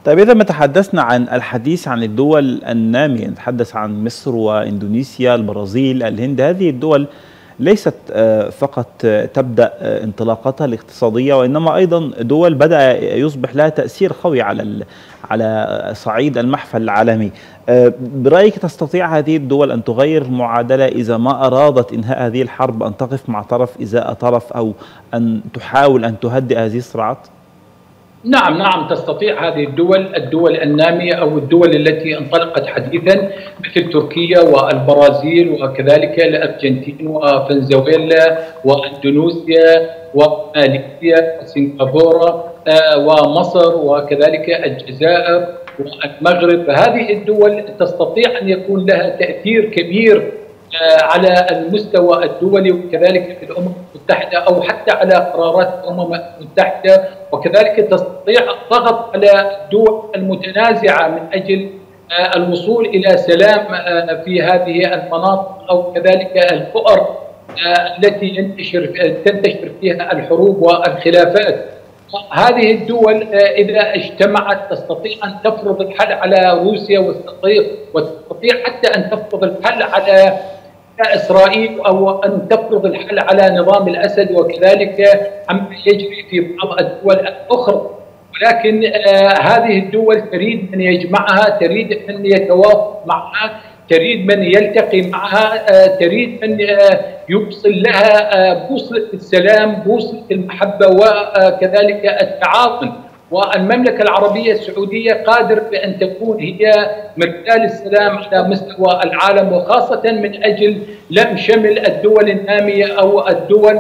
طيب إذا ما تحدثنا عن الحديث عن الدول النامية، نتحدث عن مصر وإندونيسيا، البرازيل، الهند، هذه الدول ليست فقط تبدأ انطلاقتها الاقتصادية، وإنما أيضا دول بدأ يصبح لها تأثير قوي على صعيد المحفل العالمي. برأيك تستطيع هذه الدول أن تغير المعادلة إذا ما أرادت إنهاء هذه الحرب، أن تقف مع طرف إزاء طرف، أو أن تحاول أن تهدئ هذه الصراعات؟ نعم نعم، تستطيع هذه الدول النامية أو الدول التي انطلقت حديثا مثل تركيا والبرازيل وكذلك الأرجنتين وفنزويلا وإندونيسيا وماليزيا وسنغافورة ومصر وكذلك الجزائر والمغرب. هذه الدول تستطيع أن يكون لها تأثير كبير على المستوى الدولي وكذلك في الأمم المتحدة أو حتى على قرارات الأمم المتحدة، وكذلك تستطيع الضغط على الدول المتنازعة من أجل الوصول إلى سلام في هذه المناطق أو كذلك البؤر التي تنتشر فيها الحروب والخلافات. هذه الدول إذا اجتمعت تستطيع أن تفرض الحل على روسيا وتستطيع حتى أن تفرض الحل على إسرائيل أو أن تفرض الحل على نظام الأسد وكذلك عما يجري في بعض الدول الأخرى. ولكن هذه الدول تريد من يجمعها، تريد من يتوافق معها، تريد من يلتقي معها، تريد من يوصل لها بوصلة السلام، بوصلة المحبة وكذلك التعاطف. والمملكة العربية السعودية قادرة بأن تكون هي مرسال السلام على مستوى العالم، وخاصة من أجل لم شمل الدول النامية أو الدول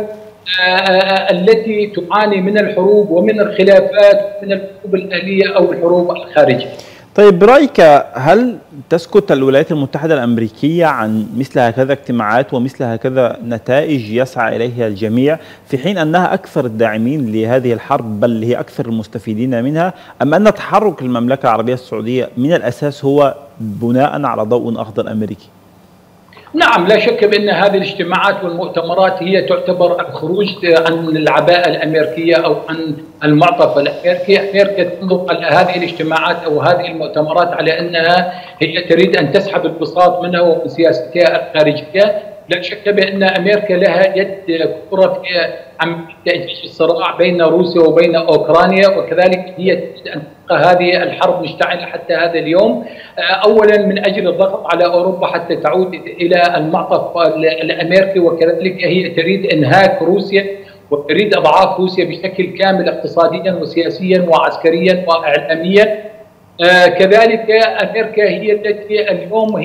التي تعاني من الحروب ومن الخلافات ومن الحروب الأهلية أو الحروب الخارجية. طيب برأيك هل تسكت الولايات المتحدة الأمريكية عن مثل هكذا اجتماعات ومثل هكذا نتائج يسعى إليها الجميع، في حين أنها أكثر الداعمين لهذه الحرب بل هي أكثر المستفيدين منها؟ أم أن تحرك المملكة العربية السعودية من الأساس هو بناء على ضوء أخضر أمريكي؟ نعم، لا شك بأن هذه الاجتماعات والمؤتمرات هي تعتبر الخروج عن العباءة الأمريكية أو عن المعطف الأمريكي. أمريكا تنظر على هذه الاجتماعات أو هذه المؤتمرات على أنها هي تريد أن تسحب البساط منها ومن سياستها الخارجية. لا شك بأن أمريكا لها يد كبرى في عملية تأجيج الصراع بين روسيا وبين أوكرانيا، وكذلك هي تريد أن تبقى هذه الحرب مشتعلة حتى هذا اليوم، أولا من أجل الضغط على أوروبا حتى تعود إلى المعطف الأمريكي، وكذلك هي تريد إنهاك روسيا وتريد إضعاف روسيا بشكل كامل اقتصاديا وسياسيا وعسكريا وإعلاميا. كذلك أمريكا هي التي اليوم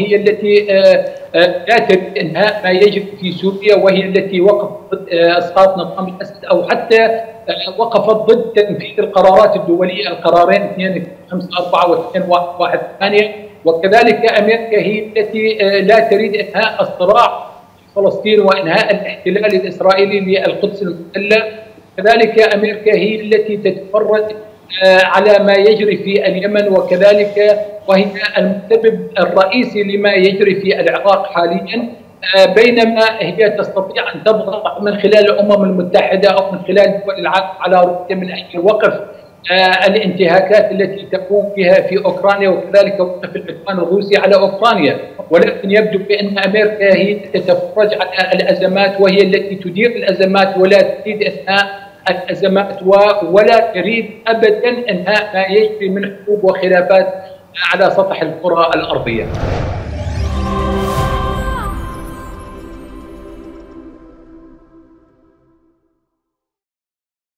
لا تريد إنهاء ما يجري في سوريا، وهي التي وقفت ضد إسقاط نظام الأسد أو حتى وقفت ضد تنفيذ القرارات الدولية، القرارين 254 و218. وكذلك أمريكا هي التي لا تريد إنهاء الصراع في فلسطين وإنهاء الاحتلال الإسرائيلي للقدس المحتلة. كذلك أمريكا هي التي تتفرج على ما يجري في اليمن، وكذلك وهي المسبب الرئيسي لما يجري في العراق حاليا، بينما هي تستطيع أن تضغط من خلال الأمم المتحدة أو من خلال دول العالم على روسيا من أجل وقف الانتهاكات التي تقوم بها في أوكرانيا، وكذلك وقف العدوان الروسي على أوكرانيا. ولكن يبدو بأن أمريكا هي تتفرج على الأزمات وهي التي تدير الأزمات ولا تريد إنهاء الأزمات ولا تريد أبدا إنهاء ما يجري من حروب وخلافات على سطح الكرة الأرضية.